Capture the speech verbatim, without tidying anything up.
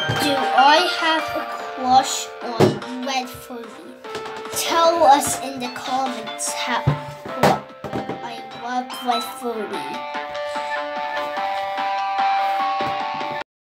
Do I have a crush on red furby? Tell us in the comments how I love red furby.